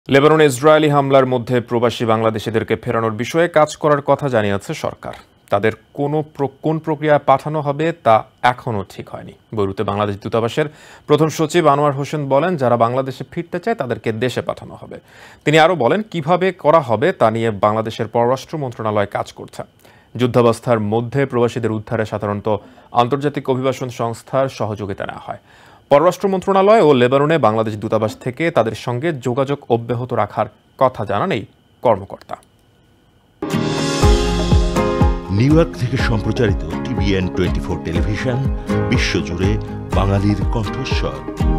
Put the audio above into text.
লেবাননে ইসরায়েলি হামলার মধ্যে প্রবাসী বাংলাদেশিদেরকে ফেরানোর বিষয়ে কাজ করার কথা জানিয়েছে সরকার। তাদের কোন প্রক্রিয়ায় পাঠানো হবে তা এখনও ঠিক হয়নি। বৈরুতে বাংলাদেশ দূতাবাসের প্রথম সচিব আনোয়ার হোসেন বলেন, যারা বাংলাদেশে ফিরতে চায় তাদেরকে দেশে পাঠানো হবে। তিনি আরও বলেন, কিভাবে করা হবে তা নিয়ে বাংলাদেশের পররাষ্ট্র মন্ত্রণালয় কাজ করছে। যুদ্ধাবস্থার মধ্যে প্রবাসীদের উদ্ধারে সাধারণত আন্তর্জাতিক অভিবাসন সংস্থার সহযোগিতা নেওয়া হয়। পররাষ্ট্র মন্ত্রণালয় ও লেবাননে বাংলাদেশ দূতাবাস থেকে তাদের সঙ্গে যোগাযোগ অব্যাহত রাখার কথা জানান এই কর্মকর্তা। নিউ ইয়র্ক থেকে সম্প্রচারিত TVN 24 টেলিভিশন বিশ্বজুড়ে বাঙালির কণ্ঠস্বর।